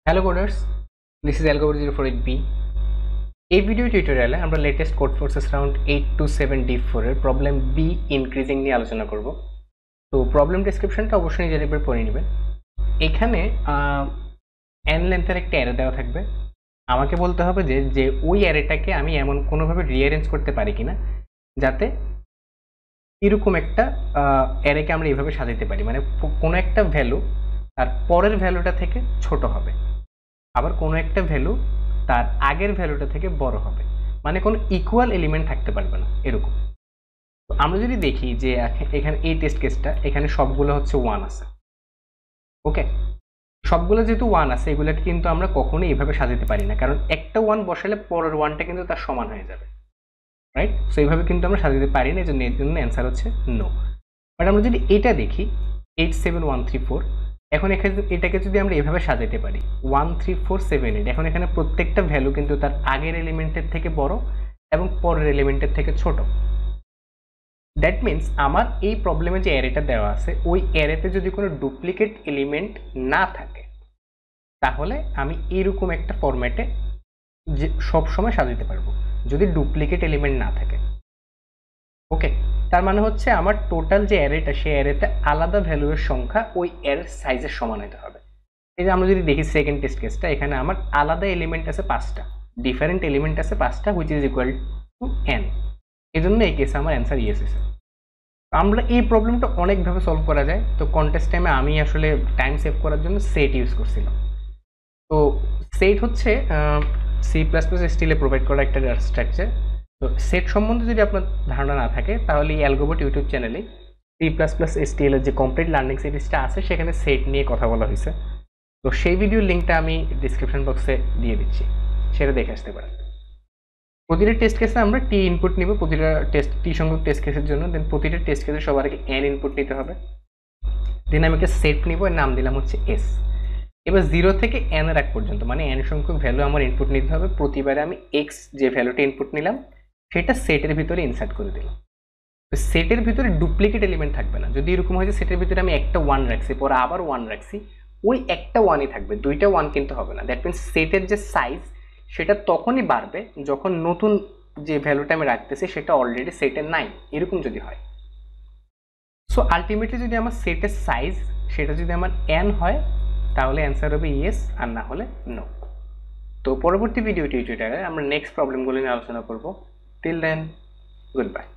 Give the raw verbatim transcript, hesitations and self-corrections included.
Hello coders, this is Algorithm zero four eight B. এই video টিউটোরিয়ালে আমরা latest Codeforces round eight two seven D four এর problem B increasing নিয়ে আলোচনা করব। তো প্রবলেম ডেসক্রিপশনটা অবশ্যই নিজের উপর পড়ে নেবেন। এখানে এন লেন্থের একটা অ্যারে দেওয়া থাকবে। আমাকে বলতে হবে যে যে ওই অ্যারেটাকে আমি এমন কোনোভাবে রিঅ্যারেঞ্জ করতে পারি কিনা যাতে এরকম একটা অ্যারেকে আমরা এইভাবে সাজাতে পারি, মানে কোনো একটা ভ্যালু তার পরের ভ্যালুটা থেকে ছোট হবে, আবার কোনো একটা ভ্যালু তার আগের ভ্যালুটা থেকে বড় হবে, মানে কোনো ইকুয়াল এলিমেন্ট থাকতে পারবে না এরকম। তো আমরা যদি দেখি যে এখানে এই টেস্ট কেসটা এখানে সবগুলো হচ্ছে ওয়ান আছে, ওকে, সবগুলো যেহেতু ওয়ান আছে এগুলোকে কিন্তু আমরা কখনোই এইভাবে সাজাতে পারি না, কারণ একটা ওয়ান বসালে পরের ওয়ানটা কিন্তু তার সমান হয়ে যাবে, রাইট? সো এইভাবে কিন্তু আমরা সাজাতে পারি না, এই জন্য এর জন্য অ্যান্সার হচ্ছে নো। বাট আমরা যদি এটা দেখি eight seven one three four, এখন এখানে এটাকে যদি আমরা এভাবে সাজাতে পারি one three four seven eight, এখন এখানে প্রত্যেকটা ভ্যালু কিন্তু তার আগের এলিমেন্টের থেকে বড় এবং পরের এলিমেন্টের থেকে ছোট। দ্যাট মিনস আমার এই প্রবলেমে যে অ্যারেটা দেওয়া আছে ওই অ্যারেতে যদি কোনো ডুপ্লিকেট এলিমেন্ট না থাকে তাহলে আমি এইরকম একটা ফরম্যাটে যে সবসময় সাজাতে পারবো যদি ডুপ্লিকেট এলিমেন্ট না থাকে, ওকে। তার মানে হচ্ছে আমার টোটাল যে অ্যারেটা সেই অ্যারেতে আলাদা ভ্যালুয়ের সংখ্যা ওই অ্যারের সাইজের সমান হতে হবে। এই যে আমরা যদি দেখি সেকেন্ড টেস্ট কেসটা, এখানে আমার আলাদা এলিমেন্ট আছে পাঁচটা, ডিফারেন্ট এলিমেন্ট আছে পাঁচটা, which is equal to N. এই জন্য এই কেসে আমার অ্যান্সার ইয়েস এসে। আমরা এই প্রবলেমটা অনেকভাবে সলভ করা যায়। তো কন্টেস্ট টাইমে আমি আসলে টাইম সেভ করার জন্য সেট ইউজ করছিলাম। তো সেট হচ্ছে সি প্লাস প্লাস স্টিলে প্রোভাইড করা একটা স্ট্রাকচার। তো সেট সম্বন্ধে যদি আপনার ধারণা না থাকে তাহলে এই অ্যালগোবট ইউটিউব চ্যানেলে সি প্লাস প্লাস এসটিএল এর যে কমপ্লিট লার্নিং সিরিজটা আছে সেখানে সেট নিয়ে কথা বলা হয়েছে। তো সেই ভিডিওর লিঙ্কটা আমি ডিসক্রিপশন বক্সে দিয়ে দিচ্ছি, সেটা দেখে আসতে পারেন। প্রতিটা টেস্ট কেসে আমরা টি ইনপুট নিব, প্রতিটা টেস্ট টি সংখ্যক টেস্ট কেসের জন্য। দেন প্রতিটা টেস্ট কেসে সবার আগে এন ইনপুট নিতে হবে। দেন আমি একটা সেট নিব, এর নাম দিলাম হচ্ছে এস। এবার জিরো থেকে এন এর এক পর্যন্ত মানে এন সংখ্যক ভ্যালু আমার ইনপুট নিতে হবে। প্রতিবারে আমি এক্স যে ভ্যালুটা ইনপুট নিলাম সেটা সেটের ভিতরে ইনসার্ট করে দিলাম। তো সেটের ভিতরে ডুপ্লিকেট এলিমেন্ট থাকবে না। যদি এরকম হয় যে সেটের ভিতরে আমি একটা ওয়ান রাখছি পরে আবার ওয়ান রাখছি, ওই একটা ওয়ানই থাকবে, দুইটা ওয়ান কিন্তু হবে না। দ্যাট মিনস সেটের যে সাইজ সেটা তখনই বাড়বে যখন নতুন যে ভ্যালুটা আমি রাখতেছি সেটা অলরেডি সেটের নাই, এরকম যদি হয়। সো আলটিমেটলি যদি আমার সেটের সাইজ সেটা যদি আমার এন হয় তাহলে অ্যান্সার হবে ইয়েস, আর না হলে নো। তো পরবর্তী ভিডিও টিউটোরিয়ালে আমরা নেক্সট প্রবলেমগুলো নিয়ে আলোচনা করব। Till then, good by.